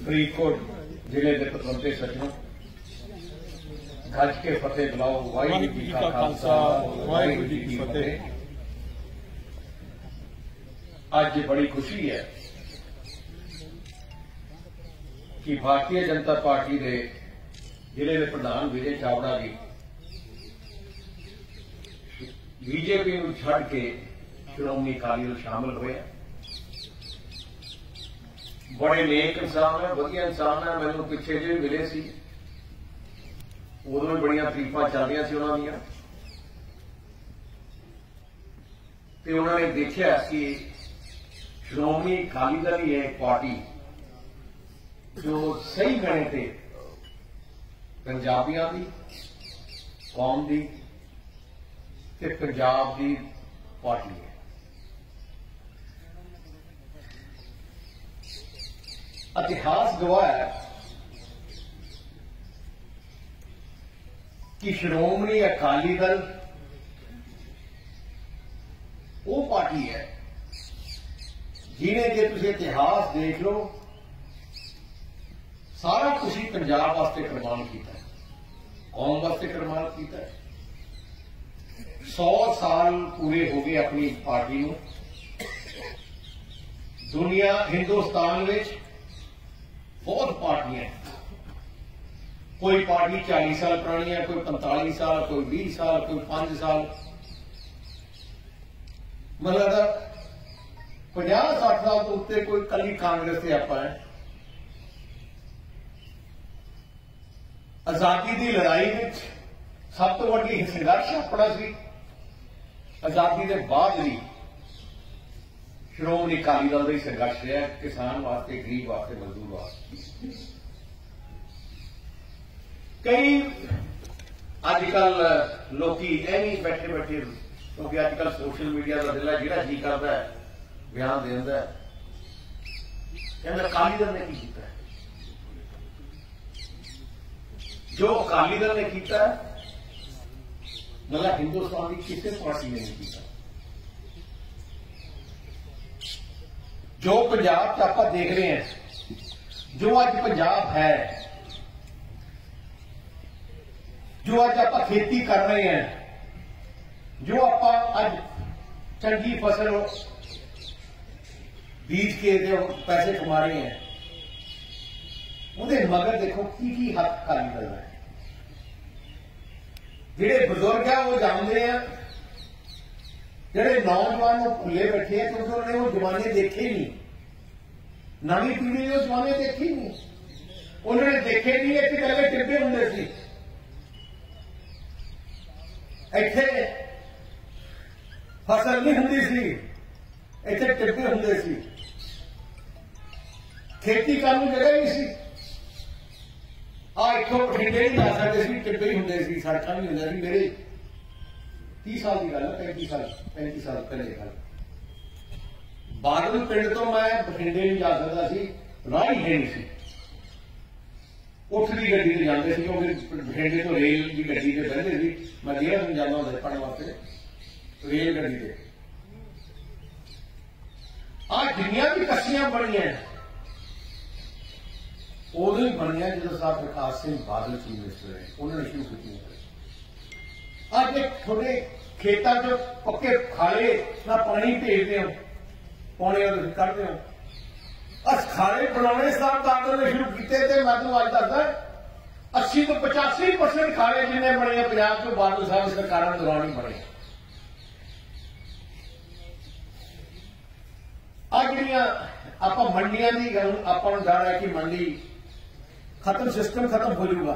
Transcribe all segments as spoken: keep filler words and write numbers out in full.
फरीदकोट जिले के पतवंते सज्जनों, गज के फतेह बुलाओ, वाहिगुरू जी का खालसा वाहिगुरू जी की फतेह। आज बड़ी खुशी है कि भारतीय जनता पार्टी के जिले के प्रधान विजय चावड़ा जी बीजेपी को छड़ के श्रोमणी अकाली दल शामिल हुए। बड़े नेक इंसान है, वधिया इंसान है। मैनू पिछे जो मिले सी उदों भी बड़िया तरीफा चल रही सी उन्होंने, तो उन्होंने देखा कि श्रोमणी अकाली दल ही है एक पार्टी जो सही गणे थे पंजाबियों की कौम की ते पंजाब की पार्टी है। इतिहास गवाह है कि श्रोमणी अकाली दल वो पार्टी है जिन्हें जे तुम इतिहास देख लो सारा कुछ ही पंजाब वास्ते कुर्बान किया, कौम वास्ते कुर्बान किया। सौ साल पूरे हो गए अपनी पार्टी को। दुनिया हिंदुस्तान में बहुत पार्टियां, कोई पार्टी चालीस साल पुरानी है, कोई पैंतालीस साल, कोई बीस साल, कोई पांच साल, मतलब पचास साठ साल तो उत्ते कोई कली कांग्रेस से आप है। आजादी की लड़ाई में सब तो वड्डी संघर्ष अपना सी। आजादी के बाद भी श्रोमणी अकाली दल का ही संघर्ष रहा, किसान वास्ते, गरीब वास्ते, मजदूर वास्ते। कई अजकल लोग एवं बैठे बैठे, क्योंकि अजकल सोशल मीडिया का दिल है, जिहड़ा जी करता है बयान देता है, कहता अकाली दल ने की किया। जो अकाली दल ने किया मतलब हिंदुस्तान की किसी पार्टी ने नहीं किया। जो पंजाब आप देख रहे हैं, जो अज पंजाब है, जो अज आप खेती कर रहे हैं, जो आप अज चंगी फसल बीज के पैसे कमा रहे हैं, उहदे मगर देखो की की हक अकाली दल है। जिहड़े बुजुर्ग है वो जानते हैं, जिहड़े नौजवान वो भुले बैठे हैं क्योंकि उन्होंने वो जमाने देखे नहीं। नवी पीढ़ी ने वो जमाने देखे नहीं, उन्होंने देखे नहीं है कि पहले टिब्बे होंगे सी, इत्थे फसल नहीं होंदी सी, इत्थे टिब्बे होंगे सी, खेती करने को जगह नहीं सी। आ इतों बठिंडे नहीं जा सकते सी, टिब्बे ही होंगे सी, सड़क नहीं होंगे सी। मेरे तीस साल की गल है, पैंतीस साल पैंतीस साल पहले गल, बादल पिंड तो मैं बठिंडे नहीं जा सकता सी, राह ही है नहीं सी। उठ की गड्डी से जाते थे क्योंकि बठिंडे तो रेल की गड्डी से बहते थे। मैं देहरादून जाना होता पढ़ने वास्ते रेल गड्डी से। आ जिन्नियां भी कस्सियां बनियां उदों ही बनियां जो साहब प्रकाश सिंह बादल चीफ मिनिस्टर है, उन्होंने शुरू की। अज एक थोड़े खेतों च पक्के खाले ना पानी भेजते हो, पौने कढ़ते हो, अस खाले बनाने साहब बादल ने शुरू किए। मैं तो अज दसदा अस्सी तो पचासी परसेंट खाले जिन्हें बने पंजाब चो बादल साहब सरकारों के दौरान ही बने। आ जिहड़ियां आपां मंडियां दी गल, आपां नूं डर है कि मंडी खत्म, सिस्टम खत्म हो जाऊगा।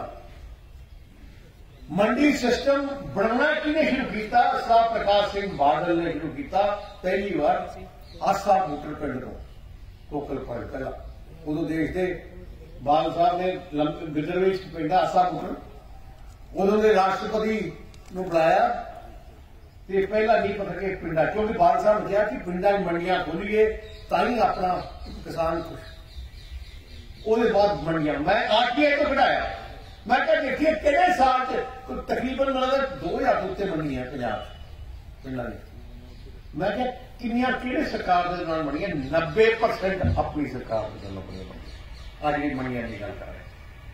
मंडी सिस्टम बनाना किने शुरू किया? साहब प्रकाश सिंह बादल ने शुरू किया पहली बार आसा बूटर पिंड को कोकल फड़ पहला। उदों देखते बादल साहब ने गिरदर पिंड आसा बूटर, उदों के राष्ट्रपति को बुलाया तो पहला नहीं पता कि पिंडा, क्योंकि बादल साहब ने कहा कि पिंडा मंडियां खोलिए ताई अपना किसान खुश। उसके बाद मंडियां मैं आरटीआई तो कढ़ाया, मैं क्या देखिए कितने साल तकरीबन मतलब दो हजार उत्ते मंडियां पंजाब पिंडा की। मैं क्या किनिया किहड़े सरकार के दौरान बनिया? नब्बे परसेंट अपनी सरकार के दौरान बनिया। आज जी मणिया की गल कर रहे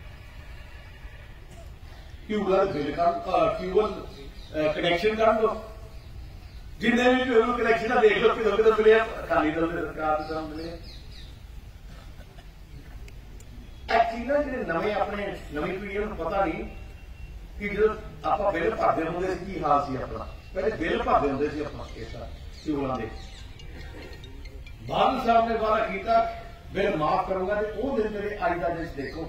ट्यूबवेल बिल कर ट्यूबवेल कनैक्शन कर दो जिन्हें भी ट्यूबवेल कनैक्शन देख लो कितों कितों मिले अकाली दल की सरकार से मिले एक्चुअली ना जो नवे अपने नवी पीढ़ी को पता नहीं कि जो आप बिल भरते होंगे की हाल से अपना पहले बिल भरते होंगे से अपना इसका ट्यूबवेलों के बादल साहब ने वादा किया बिल माफ करूंगा तो वो दिन मेरे अज का जिस देखो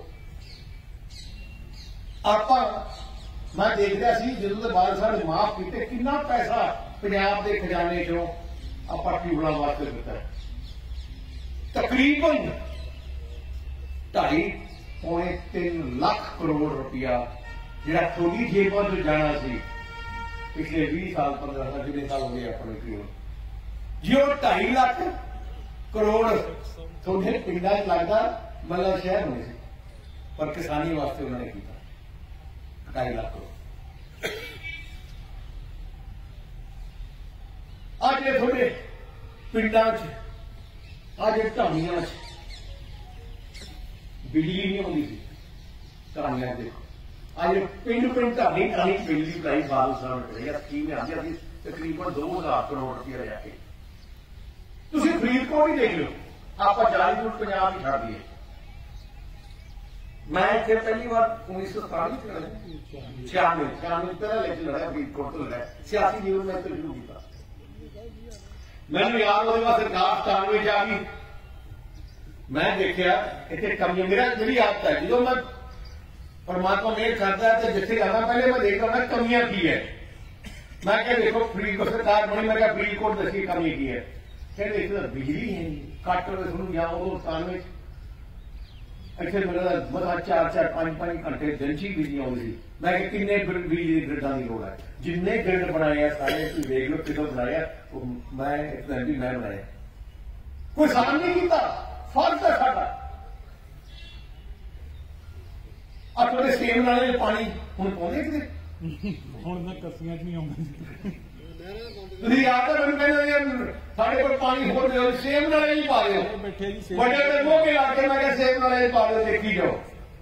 आप मैं देख रहा सी जो बादल साहब ने माफ किए कि पैसा पंजाब के खजाने चो आप ट्यूबवेलों वास्ते दिता तकरीबन ढाई पौने तीन लाख करोड़ रुपया जो थोड़ी जेबों से जाना सी पिछले भी साल पंद्रह साल जितने साल हो गए अपने ट्यूबवेल जी वो ढाई लाख करोड़ थोड़े पिंडा लगता मतलब शहर होने से पर किसानी वास्ते उन्होंने किया ढाई लाख करोड़ अज थोड़े पिंडा अज ढाणिया बिजली नहीं आती सी ढाणिया देखो अज पिंड पिंड ढाणी ढाणी बिजली बनाई बादल साहब ने स्कीम आती अभी तकरीबन दो हजार करोड़ रुपया जाके तुम फरीदकोट ही देख लो आप जाली दूर पंजाब ही छड़ दिए मैं इतने पहली बार उन्नीस सौ सतानवे छियानवे छियानवे पहले लेकिन लड़ा फरीदकोट तो लड़ा सियासी जीवन में तो शुरू किया मैंने याद हो सरकार सतानवे आ गई मैं देखा इतने कमियां मेरा जी आदत है जो मैं परमात्मा मेहर करता है तो जिथे जाना पहले मैं देखता मैं कमियां की है मैं क्या देखो फरीदकोट सरकार बनी मैं क्या फरीदकोट दसी कमी की है फिर एक बिजली है कट जाओ उदो सतानवे इतने मेरा मतलब चार चार पांच पांच घंटे दिन च ही बिजली आती थी मैं किन्ने बिजली की ग्रिडा की लोड़ है जिन्ने ग्रिड बनाए सारे देख लो कितों बनाया मैं भी मैं बनाया कोई सामने नहीं किया फर्क है साडा अपने सेम नाले पानी हुण पाउंदे किते हुण मैं कसियां च नहीं आउंदा ਤੁਸੀਂ ਆਪ ਤਾਂ ਮੈਨੂੰ ਕਹਿੰਦੇ ਸਾਡੇ ਕੋਲ ਪਾਣੀ ਹੋਰ ਦਿਓ ਸੇਮ ਨਾਲੇ ਹੀ ਪਾ ਦਿਓ ਬੈਠੇ ਜੀ ਵੱਡੇ ਵੱਡੇ ਮੋਗੇ ਲਾ ਕੇ ਮੈਂ ਕਿਹਾ ਸੇਮ ਨਾਲੇ ਹੀ ਪਾ ਦਿਓ ਦੇਖੀ ਜਾਓ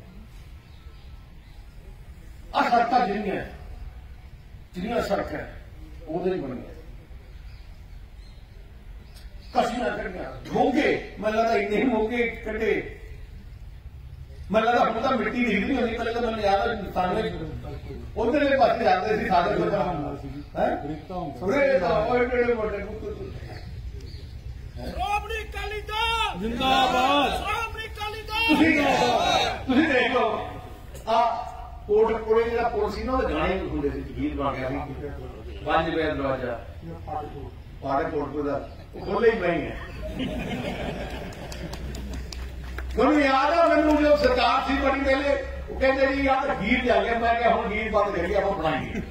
ਆ ਸੜਕਾਂ ਜਿਹੜੀਆਂ ਜਿਹੜੀਆਂ ਸੜਕਾਂ ਉਹਦੇ ਹੀ ਬਣੀਆਂ ਕਸੀਆਂ ਕੱਢੀਆਂ ਮੋਗੇ ਮੈਨੂੰ ਲੱਗਦਾ ਇੰਨੇ ਮੋਗੇ ਕੱਢੇ ਮੈਨੂੰ ਲੱਗਦਾ ਹੁਣ ਤਾਂ ਮਿੱਟੀ ਦਿਖਦੀ ਹੁੰਦੀ ਪਹਿਲੇ ਤਾਂ ਮੈਨੂੰ ਯਾਦ ਹੈ ਸਾਹਮਣੇ ਉਧਰਲੇ ਪਾਸੇ ਜਾਂਦੇ ਸੀ ਸਾਡੇ ਕੋਲ ਹੈ ਬ੍ਰਿਕਤਾ ਹੁੰਦਾ ਬ੍ਰਿਕਤਾ ਉਹ ਜਿਹੜੇ ਵੱਡੇ ਪੁੱਤ ਸ਼੍ਰੋਮਣੀ ਅਕਾਲੀ ਦਲ ਜਿੰਦਾਬਾਦ ਸ਼੍ਰੋਮਣੀ ਅਕਾਲੀ ਦਲ ਤੁਸੀਂ ਤੁਸੀਂ ਦੇਖ ਲਓ ਆ ਕੋਟ ਕੋਲੇ ਜਿਹੜਾ ਪੁਲ ਸੀ ਨਾ ਉਹ ਗਾਣੇ ਹੁੰਦੇ ਸੀ ਗੀਤ ਬਣ ਗਿਆ ਸੀ ਪੰਜ ਬੈ ਦਰਵਾਜ਼ਾ ਪਾੜੇ ਕੋਟ ਦਾ ਉਹ ਖੋਲੇ ਹੀ ਨਹੀਂ ਹੈ ਮੈਨੂੰ ਯਾਦ ਆ ਮੈਨੂੰ ਜਦੋਂ ਸਰਕਾਰ ਸੀ ਬਣੀ ਪਹਿਲੇ ਉਹ ਕਹਿੰਦੇ ਜੀ ਯਾਰ ਗੀਤ ਚੱਲ ਗਿਆ ਮੈਂ ਕਿਹਾ ਹੁਣ ਗੀਤ ਬੰਦ ਕਰੀਏ ਆਪਾਂ ਬਣਾਈਏ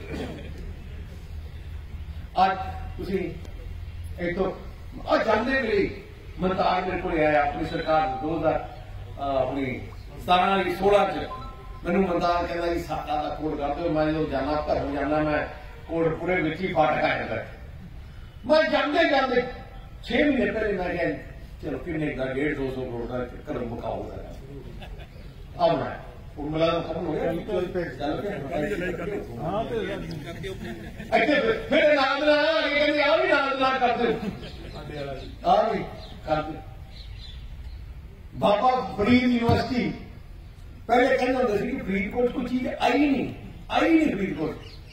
ਅੱਜ ਤੁਸੀਂ ਇੱਥੋਂ ਆ ਜਾਂਦੇ ਲਈ ਮਨਤਾਜ ਮੇਰੇ ਕੋਲ ਆਇਆ ਆਪਣੀ ਸਰਕਾਰ ਦੋ ਹਜ਼ਾਰ ਆਪਣੀ ਸਤਾਰਾਂ ਵਾਲੀ ਸੋਲਾਂ ਚ ਮੈਨੂੰ ਮਨਤਾਜ ਕਹਿੰਦਾ ਜੀ ਸਾਡਾ ਦਾ ਕੋਡ ਕਰ ਦਿਓ ਮੈਂ ਜਦੋਂ ਜਾਣਾ ਘਰੋਂ ਜਾਣਾ ਮੈਂ ਕੋਡ ਪੂਰੇ ਵਿੱਚ ਹੀ ਫਾਟ ਕੱਢਦਾ ਮੈਂ ਜਾਂਦੇ ਜਾਂਦੇ ਛੇ ਮਹੀਨੇ ਪਹਿਲੇ ਮੈਂ ਕਿਹਾ ਚਲੋ ਕਿੰਨੇ ਦਾ ਡੇਢ ਦੋ ਸੌ ਕਰੋੜ ਦਾ ਘਰੋਂ ਮੁਕਾਊਗਾ ਆਉਣਾ ਉਹ ਮਿਲਾ ਦਾ ਖਤਮ ਹੋ ਗਿਆ ਚੱਲ ਪਿਆ ਹਾਂ ਤੇ ਇੱਥੇ ਫਿਰ ਨਾਲ ਨਾਲ ਆ ਕੇ ਕਹਿੰਦੇ ਆ ਵੀ ਨਾਲ ਨਾਲ ਕਰਦੇ ਆ ਵੀ ਕਰਦੇ ਬਾਬਾ ਫਰੀਦ ਯੂਨੀਵਰਸਿਟੀ ਪਹਿਲੇ ਕਹਿੰਦੇ ਹੁੰਦੇ ਸੀ ਕਿ ਫਰੀਦਕੋਟ ਕੋਈ ਚੀਜ਼ ਆਈ ਨਹੀਂ ਆਈ ਨਹੀਂ ਫਰੀਦਕੋਟ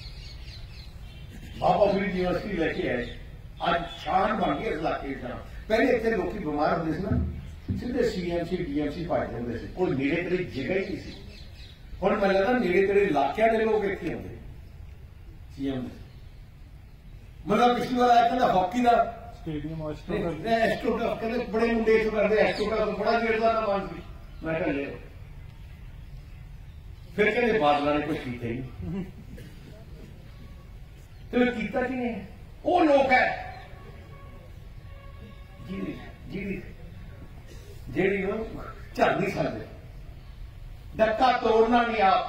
ਬਾਬਾ ਫਰੀਦ ਯੂਨੀਵਰਸਿਟੀ ਲੈ ਕੇ ਆਏ ਅੱਜ ਸ਼ਾਨ ਬਣ ਗਈ ਇਸ ਇਲਾਕੇ ਦਾ ਪਹਿਲੇ ਇੱਥੇ ਲੋਕੀ ਬਿਮਾਰ ਹੁੰਦੇ ਸੀ ਨਾ ਸਿੱਧੇ ਸੀਐਮਸੀ ਡੀਐਮਸੀ ਭੱਜਦੇ ਹੁੰਦੇ ਸੀ ਕੋਈ ਨੇੜੇ ਤੇੜੇ ਜਗ੍ਹਾ ਹੀ ਨਹੀਂ ਸੀ ਹੁਣ ਮੈਨੂੰ ਲੱਗਦਾ ਨੇੜੇ ਤੇੜੇ ਇਲਾਕਿਆਂ ਦੇ ਲੋਕ ਇੱਥੇ ਆਉਂਦੇ ਸੀਐਮ ਮਤਲਬ ਪਿਛਲੀ ਵਾਰ ਆਇਆ ਕਹਿੰਦਾ ਹਾਕੀ ਦਾ ਸਟੇਡੀਅਮ ਆਸਟ੍ਰੇਲੀਆ ਐਸਟੋਟਾ ਕਹਿੰਦੇ ਬੜੇ ਮੁੰਡੇ ਇੱਥੇ ਕਰਦੇ ਐਸਟੋਟਾ ਤੋਂ ਬੜਾ ਚਿਰ ਦਾ ਨਾਮ ਸੀ ਮੈਂ ਕਿਹਾ ਲੈ ਫਿਰ ਕਹਿੰਦੇ ਬਾਦਲਾਂ ਨੇ ਕੁਛ ਕੀਤਾ ਹੀ ਨਹੀਂ ਤੇ ਕੀਤਾ ਕਿ ਨਹੀਂ ਉਹ ਲੋਕ ਹੈ ਜਿਹੜੀ ਜਿਹੜੀ ਜਿਹੜੀ ਉਹ ਝੜ ਨਹੀਂ ਸਕਦੇ धक्का तोड़ना नहीं आप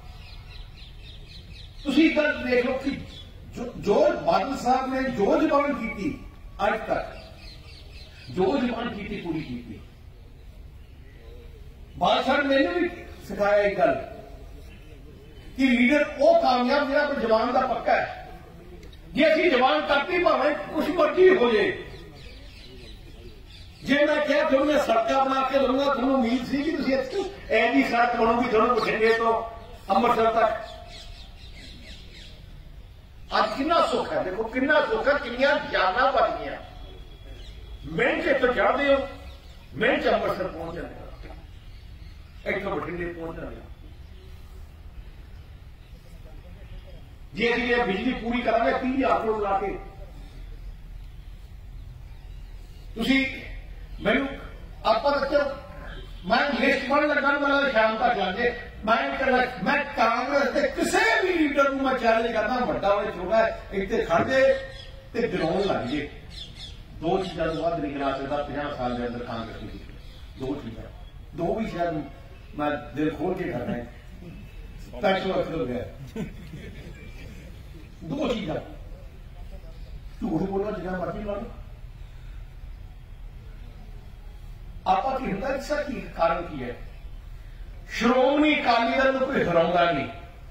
तुसी गल देख लो कि जो, जो बादल साहब ने जो जबान की थी अज तक जो जबान की थी पूरी की थी बाल सर मैंने भी सिखाया एक गल कि लीडर वो कामयाब जो अपने जवान का पक्का है जे असी जवान करती भावे कुछ मर्जी हो जाए जे मैं क्या फिर मैं सड़क बना के दूंगा थोड़ा उम्मीद सी कि ऐसी सड़क बनूगी दोनों बठिंडे तो अमृतसर तक आज कितना सुख है देखो कितना सुख है किनिया जाना बच गया मिनट से तो चढ़ते हो मिनट से अमृतसर पहुंच जाएगा एक तो बठिंडे पहुंच जाएगा जे अभी ये बिजली पूरी करांगे तीह हजार करोड़ ला के तुसी मैनू आप मैं लिस्ट बन लगा वाला शाम तक जाके मैं मैं कांग्रेस के किसी भी लीडर को मैं चैलेंज करना बड़ा होवे छोटा एक तो खड़ जाए तो गिराउन लग जाए दो चीजा तो वध नहीं गिरा सकता पचास साल के अंदर कांग्रेस की दो चीजा दो भी शायद मैं दिल खोल के करना है स्पेशल वक्त हो गया दो चीजा झूठ बोलना जितना मर्जी ला लो आपा की होता इसका की कारण की है श्रोमणी अकाली दल कोई हराउंदा नहीं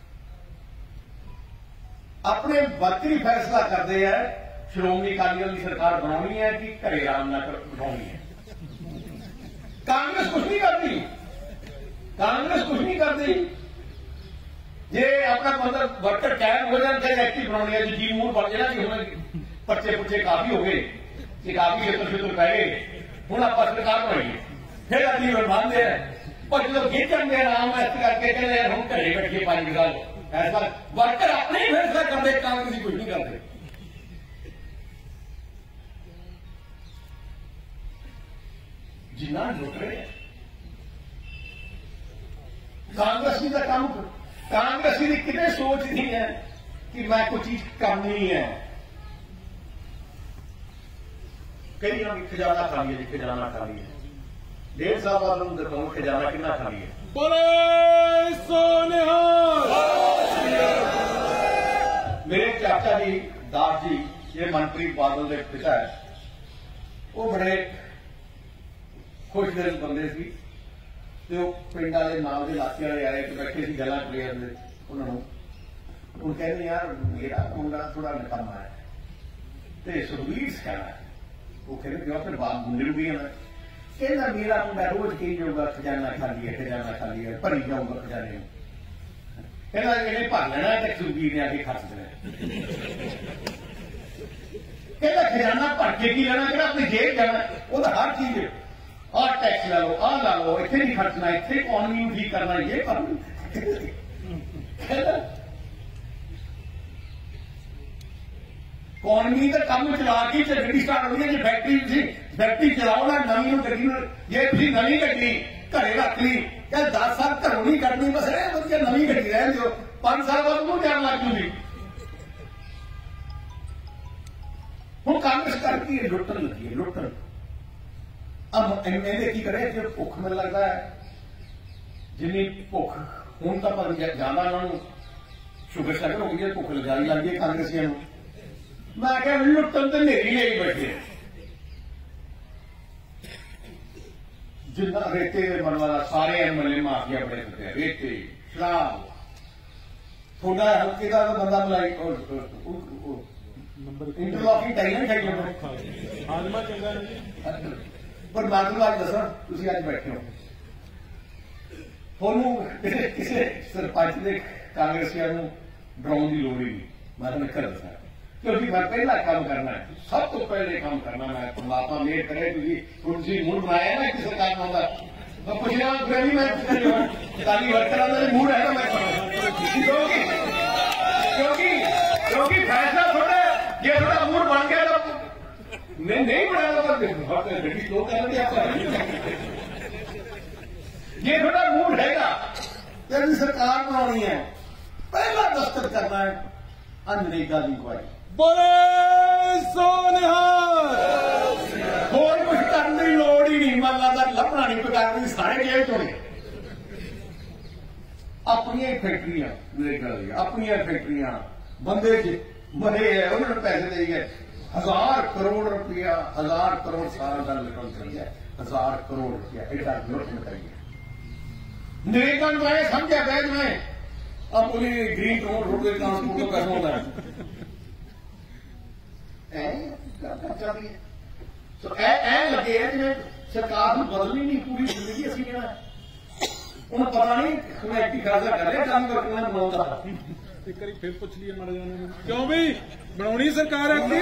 अपने वक्त ही फैसला करते हैं श्रोमणी अकाली दल की सरकार बनानी है कि घरे आराम न बनानी है कांग्रेस कुछ नहीं करती कांग्रेस कुछ नहीं करती जे अपना मतलब वर्कर कायम हो जाए चाहे एक्टिव बनानी है जी मूड बन जाए कि हम पर्चे पुर्चे काफी हो गए कि काफी खेतर खेतर पै गए हूं आप सरकार बनाइए फिर अभी बनवाते हैं पर जो खींचन दे आराम इस करके कहते यार हम घरे बैठिए पांच गल ऐसा वर्कर अपने ही फैसला करते कांग्रेस कुछ नहीं करते जिन्ना लुट रहे हैं कांग्रेस की तो काम कांग्रेस की कितने सोच नहीं है कि मैं कोई चीज करनी है कई खजाना खाली है खजाना खाली है डेढ़ साल बाद हम दिखाऊं खजाना कितना खाली है बोले सोनिहाल मेरे चाचा जी दास जी ये मनप्रीत बादल के पिता है वो बड़े खुश दिल बंदे सी तो पिंड वाले नाल के इलाके वाले आए कि बैठे सी गल्लां प्लेयर ने उन्होंने वो कहते यार मेरा मुंडा थोड़ा निकम्मा है तो सुखबीर कहना है वो कहते क्यों फिर बात मुंडे भी है कहना मेरा मुंडा रोज कही जाऊगा खजाना खाली है खजाना खाली है भरी जाऊगा खजाने कहना इन्हें भर लेना तो सुखबीर ने आके खर्च देना कहना खजाना भर के की लेना कहना अपनी जेब जाना वो तो हर चीज आ टैक्स ला लो आ ला लो इतने नहीं खर्चना इतने इकोनॉमी ठीक करना ये कर इकोनॉमी का काम चला के गड्डी स्टार्ट हो गई फैक्ट्री थी फैक्ट्री चलाओ ना नवी गड्डी जे तुम नवी गड्डी घरे रख ली क्या दस साल घरों नहीं कटनी बस नवी गड्डी रह दो पांच साल बाद वो जान लग जूगी हूं कांग्रेस करती है लुटन लगी है लुटन अब एमएलए की करे जो भुख में लगता है जिन्नी भुख हूं तो पर ज्यादा उन्होंने शुगर शगर हो गई भुख लगाई लग गई कांग्रेसियों मैं क्या लुटन तो नेरी ले बैठे जिन्ना रेते मन वाला सारे एमएलए माफिया बड़े होते हैं रेते शराब थोड़ा हल्के का बंदा मलाई इंटरलॉकिंग टाइम खाई आजमा चंगा नहीं पर मैं तुम्हें अज दसा तुम अज बैठे हो थोनू किसी सरपंच ने कांग्रेसियों डराने की लोड़ ही नहीं मैं तुम्हें कर दसा क्योंकि मैं पहला काम करना है सब तो पहले काम करना मैं परमात्मा मेहर करे क्योंकि मूड बनाया ना किसी सरकार में मैं पुछना फिर भी मैं ताली वर्कर मूड है ना मैं क्योंकि क्योंकि क्योंकि फैसला थोड़ा ये थोड़ा मूड बन गया तो नहीं नहीं बनाया तो ये थोड़ा मूड हैगा तेरी सरकार बनानी है पहला दस्तखत करना है अनरेगा की इंक्वायरी बोले सोनिहाल और कुछ करने की लोड़ ही नहीं मन लगता लभना नहीं करनी सारे जेल चोने अपनी फैक्ट्रियां अपनी फैक्ट्रियां बंदे मरे है उन्होंने पैसे दे गए हजार करोड़ रुपया हजार करोड़ साल का निकल चल गया हजार करोड़ रुपया एडा लुट निकल गया नरेगा में आए समझा बैग में अब बोली ग्रीन रोड रोड ट्रांसपोर्ट को पैसा होता है तो ए ए लगे है जिन्हें सरकार को बदलनी नहीं पूरी जिंदगी असं कहना उन्हें पता नहीं उन्हें एक फैसला कर रहे काम करके उन्हें बनाता एक बार फिर पूछ लिए माड़ा जाने में क्यों भाई बनानी सरकार आपकी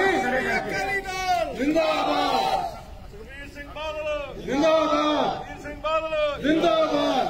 जिंदाबाद सुखबीर सिंह बादल जिंदाबाद सुखबीर सिंह बादल जिंदाबाद।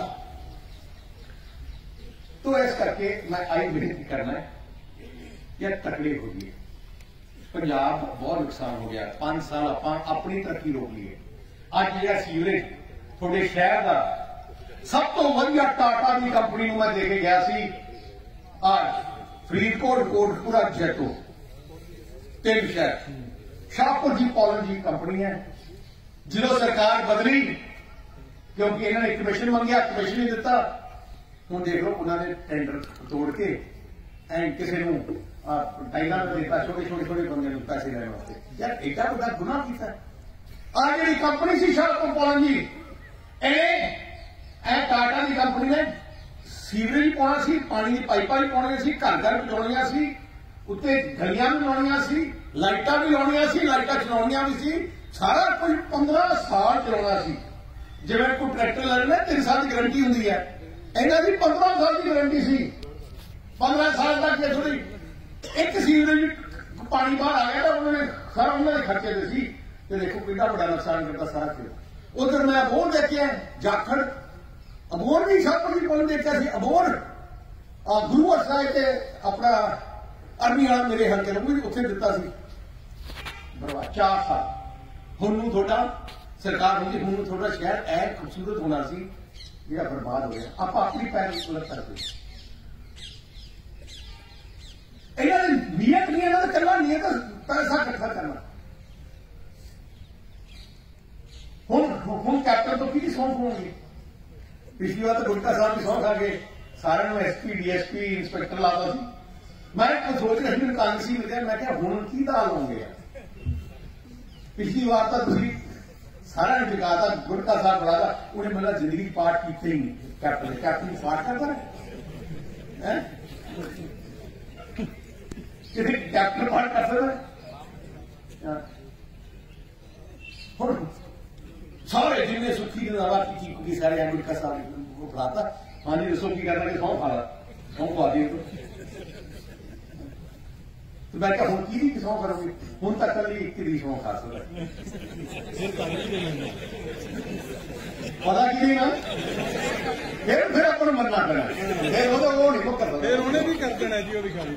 तो इस करके मैं आई विनती करना है यह तकलीफ हो गई पंजाब बहुत नुकसान हो गया पांच साल आप अपनी तरक्की रोक लिए अज जो सीवरेज थोड़े शहर का सब तो वधिया टाटा की कंपनी में मैं देके गया सी आज फरीदकोट कोटपुरा जैतो तीन शहर शाहपुर जी पॉलन जी कंपनी है जो सरकार बदली क्योंकि इन्होंने कमीशन मंगया कमीशन नहीं दिता हूँ देख लो उन्होंने टेंडर तोड़ के किसी टाइलों में देता छोटे छोटे छोटे बंदे पैसे लेने वास्ते यार एडा बड़ा गुनाह किया आ जी कंपनी सी शाहपुर पॉलन जी ए टाटा की कंपनी ने सीवरेज पाना सी पानी की पाइपा भी पाने सी घर घर पहुंचानिया सी उत्ते गलियां भी लानिया सी लाइटां भी लानिया सी लाइटां चलाउणियां भी सी सारा कुछ पंद्रह साल चलाना सी जिवें कोई ट्रैक्टर ले लेना तीन साल की गारंटी हुंदी है इन्हां दी पंद्रह साल की गारंटी सी पंद्रह साल तक जे थोड़ी एक सीवरेज पानी बाहर आ गया तो उन्होंने सारा उन्होंने खर्चे दे सी ते देखो कितना बड़ा नुकसान करता सारा फिर उधर मैं अबोर देखिया जाखड़ अबोर भी शाहपुर जी पॉइंट देखा सी अबोर गुरुवर साहिब के अपना अरमी वाला मेरे हल्के में उत्थे दिता सी बरवा चार साल हुण नूं थोड़ा सरकार होंगी हुण नूं थोड़ा शहर ऐ खूबसूरत होना सी जिहड़ा बर्बाद हो गया आप अपनी पैर गलत करते इन्हां दी नीयत नहीं इन्हां दा कल्ला नीयत पैसा इकट्ठा करना हुण हुण कैप्टन तो की सौंप होंगे पिछली बार तो गुटका साहब की सौं खा के सारे एसपी डीएसपी इंस्पैक्टर लाता सी मैं सोच रहा हूँ कांग्रेसी मिलकर मैं क्या हूं की दाल होंगे पिछली बार तो तुम सारा ने टिकाता गुटका साहब बढ़ाता उन्हें मतलब जिंदगी पाठ किते ही नहीं कैप्टन कैप्टन पाठ करता है कैप्टन पाठ करता है सारे जिन्हें सुखी नवा की सारे गुटका साहब को बढ़ाता हाँ जी दसो की करना कि सौ खा सौ खा दी तो मैं क्या हूं की सौ करोगे हूं तक कल एक दी सौ खा सकता पता की नहीं ना फिर फिर अपन मरना पैना फिर वो तो वो नहीं वो कर फिर उन्हें भी कर देना जी वो भी खा ली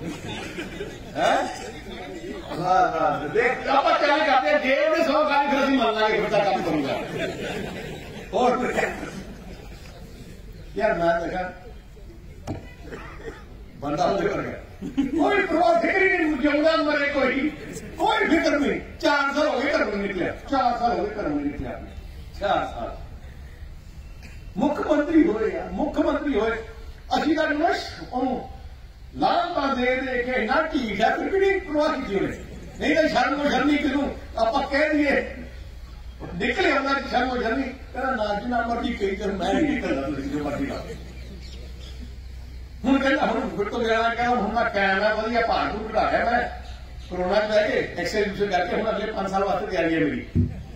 देख आप क्या करते हैं जेब में सौ खाली फिर असं मरना है बच्चा काम करूंगा और यार मैं देखा बंदा उधर कर गया कोई प्रभाव फिक्र ही नहीं जिंदा मरे कोई कोई फिक्र नहीं चार साल हो गए घर में निकले चार साल हो गए घर में निकले चार साल मुख्यमंत्री होए यार मुख्यमंत्री होए असी का लानता दे दे के इन्ना ठीक है फिर भी नहीं परवाह की उन्हें नहीं तो शर्म को शर्मी क्यों आप कह दिए निकले हमने शर्म को शर्मी कहना ना जी ना मर्जी कही कर मैं नहीं निकलता जो मर्जी ला हूं कहना हूं फिर तो मेरा क्या हूं मैं कायम है वधिया भार भूर घटाया मैं कोरोना में रह के एक्सरसाइज करके हूं अगले पांच साल वास्ते तैयारी है मेरी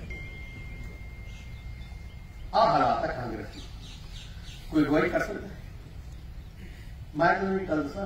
आ हालात है कांग्रेस की कोई अगवाई कर सकता है मैं तुम्हें कल दसा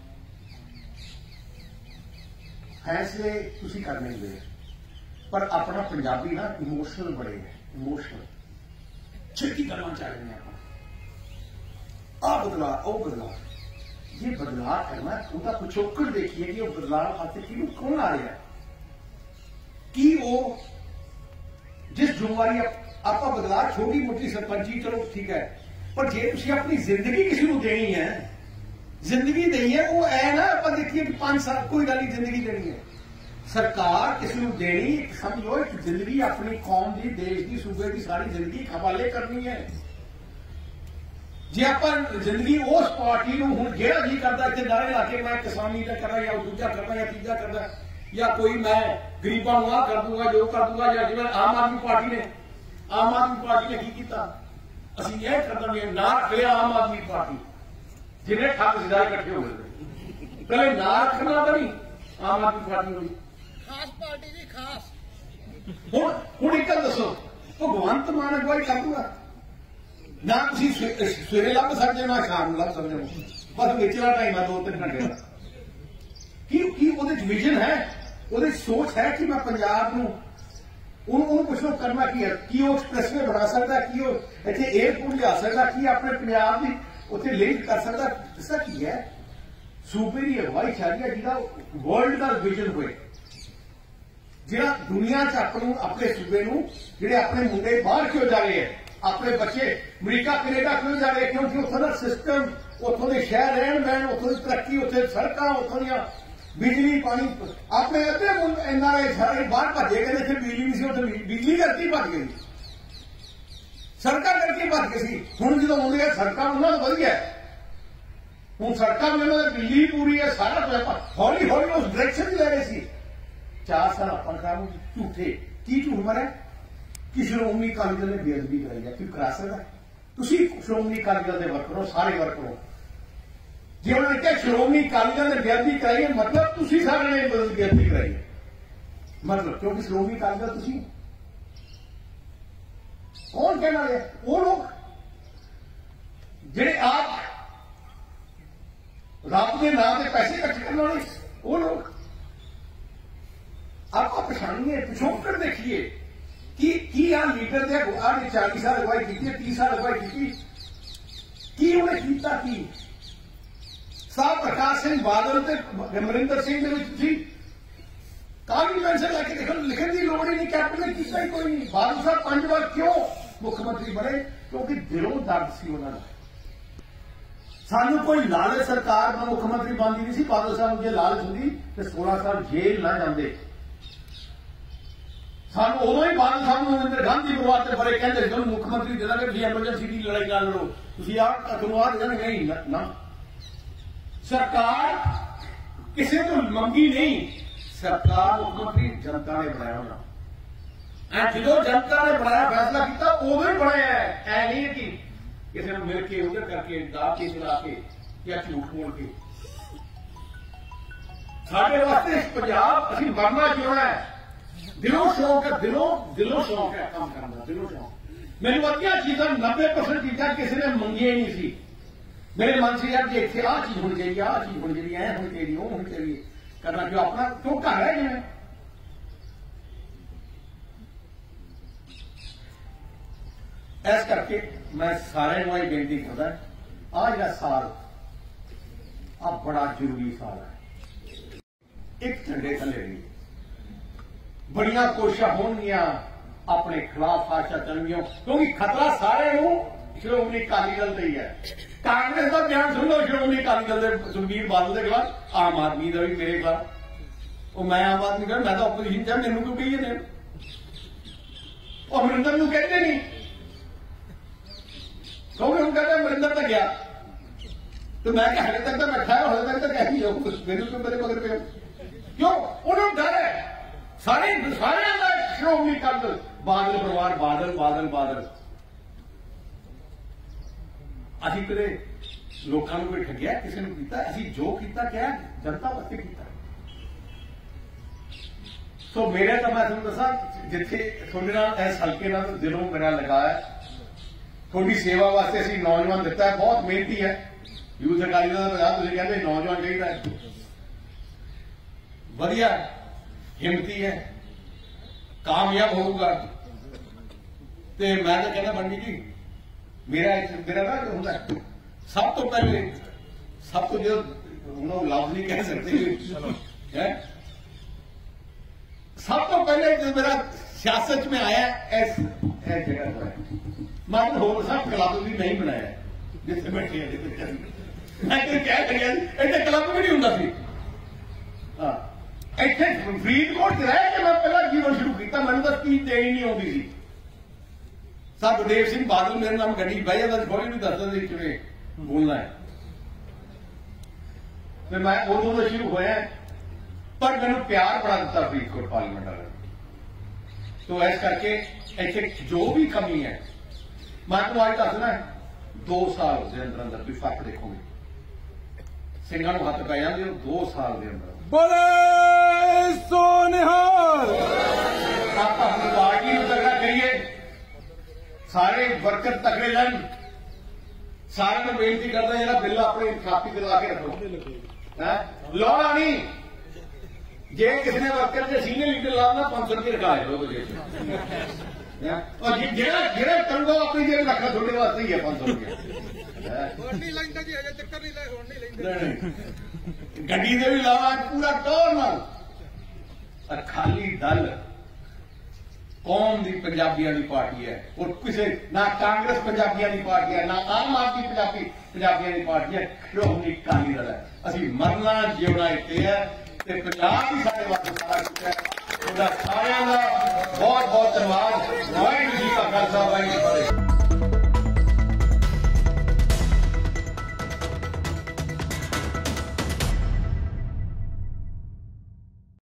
फैसले तुसी करने दे पर अपना पंजाबी ना इमोशनल बड़े है इमोशनल छेती करना चाह रहे हैं आ बदलाव ओ बदलाव ये बदलाव करना उनका पिछोकड़ देखिए कि वो बदलाव आते कि कौन आ रहा है कि वो जिस जिम्मेवारी आप बदलाव छोटी मोटी सरपंची चलो ठीक है पर जे तुम अपनी जिंदगी किसी को देनी है जिंदगी देनी है वो ऐ ना आप देखिए पांच साल कोई गल नहीं जिंदगी देनी है सरकार किसी को देनी समझो एक जिंदगी अपनी कौम की देश की सूबे की सारी जिंदगी हवाले करनी है जे आप जिंदगी उस पार्टी हूं जेड़ा जी करता इतने नारे ला के मैं किसानी का करना या दूजा करना या तीजा करना या कोई मैं गरीबों को आ कर दूंगा जो कर दूंगा या जिवें आम आदमी पार्टी ने आम आदमी पार्टी ने की किया ਅਸੀਂ ਇਹ ਕਰਾਂਗੇ ਨਾ ਰੱਖੇ ਆਮ ਆਦਮੀ ਪਾਰਟੀ ਜਿਹਨੇ ਠੱਗ ਸਿਧਾਰ ਇਕੱਠੇ ਹੋ ਗਏ ਪਹਿਲੇ ਨਾ ਰੱਖਣਾ ਤਾਂ ਨਹੀਂ ਆਮ ਆਦਮੀ ਪਾਰਟੀ ਨੂੰ ਖਾਸ ਪਾਰਟੀ ਦੀ ਖਾਸ ਹੁਣ ਹੁਣ ਇੱਕ ਗੱਲ ਦੱਸੋ ਭਗਵੰਤ ਮਾਨ ਅਗਵਾਈ ਕਰ ਦੂਗਾ ਨਾ ਤੁਸੀਂ ਸਵੇਰੇ ਲੱਭ ਸਕਦੇ ਹੋ ਨਾ ਸ਼ਾਮ ਨੂੰ ਲੱਭ ਸਕਦੇ ਹੋ ਬਸ ਵਿਚਲਾ ਟਾਈਮ ਆ ਦੋ ਤਿੰਨ ਘੰਟੇ ਦਾ ਕੀ ਕੀ ਉਹਦੇ ਚ ਵਿਜ਼ਨ ਹੈ ਉਹਦੀ ਸੋਚ ਹੈ ਕਿ ਮੈਂ ਪੰਜਾਬ ਨੂੰ ਉਹਨੂੰ ਉਹਨੂੰ ਕੁਛ ਕਰਨਾ ਕੀ ਹੈ ਕੀ ਉਹ ਐਕਸਪ੍ਰੈਸਵੇ ਬਣਾ ਸਕਦਾ ਕੀ ਉਹ ਇੱਥੇ 에ਅਰਪੋਰਟ ਲਿਆ ਸਕਦਾ ਕੀ ਆਪਣੇ ਪੰਜਾਬ ਦੀ ਉੱਥੇ ਲਿੰਕ ਕਰ ਸਕਦਾ ਇਸਦਾ ਕੀ ਹੈ ਸੂਬੇ ਦੀ ਅਗਵਾਈ ਚਾਹੀਦੀ ਹੈ ਜਿਹਦਾ ਵਰਲਡ ਦਾ ਵਿਜ਼ਨ ਹੋਏ ਜਿਹੜਾ ਦੁਨੀਆ 'ਚ ਆਪਣੂ ਆਪਣੇ ਸੂਬੇ ਨੂੰ ਜਿਹੜੇ ਆਪਣੇ ਮੁੰਡੇ ਬਾਹਰ ਕਿਉਂ ਜਾ ਰਹੇ ਹੈ ਆਪਣੇ ਬੱਚੇ ਅਮਰੀਕਾ ਕੈਨੇਡਾ ਕਿਉਂ ਜਾ ਰਹੇ ਕਿਉਂਕਿ ਉੱਥੋਂ ਦਾ ਸਿਸਟਮ ਉੱਥੋਂ ਦੇ ਸ਼ਹਿਰ ਰਹਿਣ ਬਹਿਣ ਉੱਥੋਂ ਦੀ ਤਰੱਕੀ ਉੱਥੇ ਸੜਕਾਂ ਉੱਥੋਂ ਦੀਆਂ ਬਿਜਲੀ ਪਾਣੀ ਆਪਣੇ ਅੱਧੇ ਐਨਆਰਆਈ ਸਾਰੇ ਬਾਹਰ ਭੱਜੇ ਗਏ ਇੱਥੇ ਬਿਜਲੀ ਨਹੀਂ ਸੀ ਉੱਥੇ ਬਿਜਲੀ ਕਰਕੇ ਭੱਜ ਗਈ ਸੜਕਾਂ ਕਰਕੇ ਭੱਜ ਗਏ ਸੀ ਹੁਣ ਜਦੋਂ ਆਉਂਦੇ ਆ ਸੜਕਾਂ ਉਹਨਾਂ ਦਾ ਵਧੀਆ ਹੁਣ ਸੜਕਾਂ ਵੀ ਉਹਨਾਂ ਦੀ ਬਿਜਲੀ ਪੂਰੀ ਹੈ ਸਾਰਾ ਕੁਝ ਹੌਲੀ ਹੌਲੀ ਉਸ ਡਾਇਰੈਕਸ਼ਨ 'ਚ ਲੈ ਰਹੇ ਸੀ ਚਾਰ ਸਾਲ ਆਪਾਂ ਕੰਮ ਝੂਠੇ ਕੀ ਝੂਠ ਮਰਿਆ ਕਿ ਸ਼੍ਰੋਮਣੀ ਅਕਾਲੀ ਦਲ ਨੇ ਬੇਅਦਬੀ ਕਰਾਈ ਹੈ ਕਿਉਂ ਕਰਾ ਸਕਦਾ ਤੁਸੀਂ ਸ਼੍ਰੋਮਣੀ ਅਕਾਲੀ ਦਲ ਦੇ ਵਰਕਰ ਹੋ ਸਾਰੇ ਵਰਕਰ ਹੋ ਜੇ ਉਹਨਾਂ ਨੇ ਕਿਹਾ ਸ਼੍ਰੋਮਣੀ ਅਕਾਲੀ ਦਲ ਨੇ ਬੇਅਦਬੀ ਕਰਾਈ ਹੈ ਮਤਲਬ ਤੁਸੀਂ ਸਾਰਿਆਂ ਨੇ ਬੇਅਦਬੀ ਕਰਾਈ ਹੈ ਮਤਲਬ ਕਿਉਂਕਿ ਸ਼੍ਰੋਮਣੀ ਅਕਾਲੀ ਦਲ ਤੁਸੀਂ ਕੌਣ ਕਹਿਣ ਵਾਲੇ ਉਹ ਲੋਕ ਜਿਹੜੇ ਆਪ ਰੱਬ ਦੇ ਨਾਂ ਤੇ ਪੈਸੇ ਇਕੱਠੇ ਕਰਨ ਵਾਲੇ ਉਹ ਲੋਕ ਆਪਾਂ ਪਛਾਣੀਏ ਪਿਛੋਕੜ ਦੇਖੀਏ ਕਿ ਕੀ ਆ ਲੀਡਰ ਦੇ ਆਹ ਨੇ ਚਾਲੀ ਸਾਲ ਅਗਵਾਈ ਕੀਤੀ ਤੀਹ ਸਾਲ ਅਗਵਾਈ ਕੀਤੀ ਕੀ ਉਹਨੇ ਕੀਤਾ ਕੀ ਸਾਹਿਬ ਪ੍ਰਕਾਸ਼ ਸਿੰਘ ਬਾਦਲ ਤੇ ਅਮਰਿੰਦਰ ਸਿੰਘ ਦੇ ਵਿੱਚ ਤੁਸੀਂ ਕਾਫੀ ਪੈਨਸ਼ਨ ਲੈ ਕੇ ਦੇਖੋ ਲਿਖਣ ਦੀ ਲੋੜ ਹੀ ਨਹੀਂ ਕੈਪਟਨ ਨੇ ਕੀਤਾ ਹੀ ਕੋਈ ਨਹੀਂ ਬਾਦਲ ਸਾਹਿਬ ਪੰਜ ਵਾਰ ਕਿਉਂ ਮੁੱਖ ਮੰਤਰੀ ਬਣੇ ਕਿਉਂਕਿ ਦਿਲੋਂ ਦਰਦ ਸੀ ਉਹਨਾਂ ਦਾ ਸਾਨੂੰ ਕੋਈ ਲਾਲਚ ਸਰਕਾਰ ਦਾ ਮੁੱਖ ਮੰਤਰੀ ਬਣਦੀ ਨਹੀਂ ਸੀ ਬਾਦਲ ਸਾਹਿਬ ਨੂੰ ਜੇ ਲਾਲਚ ਹੁੰਦੀ ਤੇ ਸੋਲਾਂ ਸਾਲ ਜੇਲ੍ਹ ਨਾ ਜਾਂਦੇ ਸਾਨੂੰ ਉਦੋਂ ਹੀ ਬਾਦਲ ਸਾਹਿਬ ਨੂੰ ਇੰਦਰ ਗਾਂਧੀ ਪਰਿਵਾਰ ਤੇ ਬੜੇ ਕਹਿੰਦੇ ਸੀ ਤੁਹਾਨੂੰ ਮੁੱਖ ਮੰਤਰੀ ਦੇ ਦਾਂਗੇ ਤੁਸੀਂ ਐਮਰਜੈਂਸੀ ਦੀ ਲੜਾਈ ਨਾਲ ਲੜੋ ਤੁਸੀਂ ਆਹ ਤੁਹਾਨੂੰ ਆਹ ਦੇ ਨਹੀਂ ਨਾ ਸਰਕਾਰ ਕਿਸੇ ਤੋਂ ਮੰਗੀ ਨਹੀਂ ਸਰਕਾਰ ਮੁੱਖ ਮੰਤਰੀ ਜਨਤਾ ਨੇ ਬਣਾਇਆ ਹੋਣਾ ਐ ਜਦੋਂ ਜਨਤਾ ਨੇ ਬਣਾਇਆ ਫੈਸਲਾ ਕੀਤਾ ਉਦੋਂ ਹੀ ਬਣਾਇਆ ਐ ਨਹੀਂ ਕਿ ਕਿਸੇ ਨੂੰ ਮਿਲ ਕੇ ਉਧਰ ਕਰਕੇ ਦਾ ਕੇ ਚਲਾ ਕੇ ਜਾਂ ਝੂਠ ਬੋਲ ਕੇ ਸਾਡੇ ਵਾਸਤੇ ਪੰਜਾਬ ਅਸੀਂ ਮਰਨਾ ਜਿਉਣਾ ਹੈ ਦਿਲੋਂ ਸ਼ੌਕ ਹੈ ਦਿਲੋਂ ਦਿਲੋਂ ਸ਼ੌਕ ਹੈ ਕੰਮ ਕਰਨ ਦਾ ਦਿਲੋਂ ਸ਼ੌਕ ਮੈਨੂੰ ਅੱਧੀਆਂ ਚੀਜ਼ਾਂ ਨੱਬੇ ਪਰਸੈਂਟ ਚੀਜ਼ਾਂ ਕਿਸੇ ਨੇ ਮੰਗੀਆਂ ਹੀ ਨਹੀਂ ਸੀ ਮੇਰੇ ਮਨ ਸੀ ਯਾਰ ਜੇ ਇੱਥੇ ਆਹ ਚੀਜ਼ ਹੋਣੀ ਚਾਹੀਦੀ ਆਹ ਚੀਜ਼ ਹੋਣੀ ਚਾਹੀਦੀ ਐ ਹੋਣੀ ਚਾਹੀਦੀ ਉਹ ਹੋਣੀ ਚਾਹੀਦੀ ਕਰਨਾ ਕਿਉਂ ਆਪਣਾ ਕਿਉਂ ਘਰ ਹੈ ਜਿਵੇਂ ਇਸ ਕਰਕੇ ਮੈਂ ਸਾਰਿਆਂ ਨੂੰ ਇਹ ਬੇਨਤੀ ਕਰਦਾ ਆਹ ਜਿਹੜਾ ਸਾਲ ਆ ਬੜਾ ਜ਼ਰੂਰੀ ਸਾਲ ਹੈ ਇੱਕ ਝੰਡੇ ਥੱਲੇ ਰਹੀ ਬੜੀਆਂ ਕੋਸ਼ਿਸ਼ਾਂ ਹੋਣਗੀਆਂ ਆਪਣੇ ਖਿਲਾਫ ਆਸ਼ਾ ਕਰਨਗੀਆਂ ਕਿਉਂਕਿ ਖਤਰਾ ਸਾਰਿਆਂ ਨੂੰ ਸ਼੍ਰੋਮਣੀ ਅਕਾਲੀ ਦਲ ਤੇ ਹੀ ਹੈ ਕਾਂਗਰਸ ਦਾ ਬਿਆਨ ਸੁਣ ਲਓ ਸ਼੍ਰੋਮਣੀ ਅਕਾਲੀ ਦਲ ਦੇ ਸੁਖਬੀਰ ਬਾਦਲ ਦੇ ਖਿਲਾਫ ਆਮ ਆਦਮੀ ਦਾ ਵੀ ਮੇਰੇ ਖਿਲਾਫ ਉਹ ਮੈਂ ਆਮ ਆਦਮੀ ਦਾ ਮੈਂ ਤਾਂ ਆਪੋਜੀਸ਼ਨ ਚ ਮੈਨੂੰ ਕਿਉਂ ਕਹੀਏ ਨੇ ਉਹ ਅਮਰਿੰਦਰ ਨੂੰ ਕਹਿੰਦੇ ਨਹੀਂ ਕਿਉਂਕਿ ਹੁਣ ਕਹਿੰਦੇ ਅਮਰਿੰਦਰ ਤਾਂ ਗਿਆ ਤੇ ਮੈਂ ਕਿਹਾ ਹਲੇ ਤੱਕ ਤਾਂ ਬੈਠਾ ਹਲੇ ਤੱਕ ਤਾਂ ਕਹਿ ਨਹੀਂ ਜਾਊ ਮੈਨੂੰ ਕਿਉਂ ਮੇਰੇ ਮਗਰ ਪਿਆ ਕਿਉਂ ਉਹਨੂੰ ਡਰ ਹੈ ਸਾਰੇ ਸਾਰਿਆਂ ਦਾ ਸ਼੍ਰੋਮਣੀ ਅਕਾਲੀ ਦਲ ਬਾਦਲ ਪਰਿਵਾਰ ਬਾਦਲ ਬਾਦਲ ਬਾਦਲ ਅਸੀਂ ਕਦੇ ਲੋਕਾਂ ਨੂੰ ਕੋਈ ਠੱਗਿਆ ਕਿਸੇ ਨੂੰ ਕੀਤਾ ਅਸੀਂ ਜੋ ਕੀਤਾ ਕਿਹਾ ਜਨਤਾ ਵਾਸਤੇ ਕੀਤਾ ਸੋ ਮੇਰੇ ਤਾਂ ਮੈਂ ਤੁਹਾਨੂੰ ਦੱਸਾਂ ਜਿੱਥੇ ਤੁਹਾਡੇ ਨਾਲ ਇਸ ਹਲਕੇ ਨਾਲ ਦਿਲੋਂ ਮੇਰਾ ਲਗਾਇਆ ਤੁਹਾਡੀ ਸੇਵਾ ਵਾਸਤੇ ਅਸੀਂ ਨੌਜਵਾਨ ਦਿੱਤਾ ਬਹੁਤ ਮਿਹਨਤੀ ਹੈ ਯੂਥ ਅਕਾਲੀ ਦਲ ਦਾ ਤੁਸੀਂ ਕਹਿੰਦੇ ਨੌਜਵਾਨ ਚਾਹੀਦਾ ਵਧੀਆ ਹਿੰਮਤੀ ਹੈ ਕਾਮਯਾਬ ਹੋਊਗਾ ਤੇ ਮੈਂ ਤਾਂ ਕਹਿੰਦਾ ਬੰਦੀ ਜੀ ਮੇਰਾ ਮੇਰਾ ਨਾ ਹੁੰਦਾ ਸਭ ਤੋਂ ਪਹਿਲੇ ਸਭ ਤੋਂ ਜਦੋਂ ਉਹਨੂੰ ਲਫ਼ਜ਼ ਨਹੀਂ ਕਹਿ ਸਕਦੇ ਹੈ ਸਭ ਤੋਂ ਪਹਿਲੇ ਜਦੋਂ ਮੇਰਾ ਸਿਆਸਤ ਚ ਮੈਂ ਆਇਆ ਇਸ ਇਹ ਜਗ੍ਹਾ ਤੋਂ ਮੈਂ ਹੋਰ ਸਭ ਕਲੱਬ ਵੀ ਨਹੀਂ ਬਣਾਇਆ ਜਿੱਥੇ ਬੈਠੇ ਆ ਮੈਂ ਤਾਂ ਕਹਿ ਰਿਹਾ ਇੱਥੇ ਕਲੱਬ ਵੀ ਨਹੀਂ ਹੁੰਦਾ ਸੀ ਹਾਂ ਇੱਥੇ ਫਰੀਦਕੋਟ ਚ ਰਹਿ ਕੇ ਮੈਂ ਪਹਿਲਾਂ ਜੀਵਨ ਸ਼ੁਰੂ ਕੀਤਾ ਮੈਨੂੰ ਤਾਂ ਕੀ ਦੇਣੀ ਨਹੀਂ ਆਉਂਦੀ ਸੀ ਸਾਹਿਬ ਗੁਰਦੇਵ ਸਿੰਘ ਬਾਦਲ ਮੇਰੇ ਨਾਮ ਗੱਡੀ ਬਹਿ ਜਾਂਦਾ ਥੋੜੀ ਵੀ ਦੱਸਦਾ ਸੀ ਕਿਵੇਂ ਬੋਲਣਾ ਹੈ ਤੇ ਮੈਂ ਉਦੋਂ ਤੋਂ ਸ਼ੁਰੂ ਹੋਇਆ ਪਰ ਮੈਨੂੰ ਪਿਆਰ ਬੜਾ ਦਿੱਤਾ ਫਰੀਦਕੋਟ ਪਾਰਲੀਮੈਂਟ ਵਾਲੇ ਤੋਂ ਇਸ ਕਰਕੇ ਇੱਥੇ ਜੋ ਵੀ ਕਮੀ ਹੈ मैं तुम अज दसना दो साल के अंदर अंदर तुम फर्क देखोगे ਸਿੰਘਾਂ ਨੂੰ हथ पै जाते दो साल के अंदर बोले सो निहाल आप अपनी पार्टी को तगड़ा करिए सारे वर्कर तगड़े रहन सारे में बेनती करते जरा बिल अपनी कापी करवा के रखो लाना नहीं जे किसी ने वर्कर से सीनियर लीडर लाना पांच सौ रुपये रखा और जेड़ा जेड़ा करूंगा अपनी जेब रखा थोड़े वास्ते ही है पांच सौ रुपये नहीं लगता जी अजय तक नहीं ले नहीं लेंगे गड्डी दे भी लावा पूरा टोर नाल खाली दल कौम दी पंजाबियां दी पार्टी है और किसी ना कांग्रेस पंजाबियां दी पार्टी है ना आम आदमी पंजाबी पंजाबियां दी पार्टी है श्रोमणी अकाली दल है असी मरना जिवना इत्थे है ते पंजाब ही साडे वास्ते सारा कुछ है ਉਹਦਾ ਸਾਰਿਆਂ ਦਾ ਬਹੁਤ ਬਹੁਤ ਧੰਨਵਾਦ।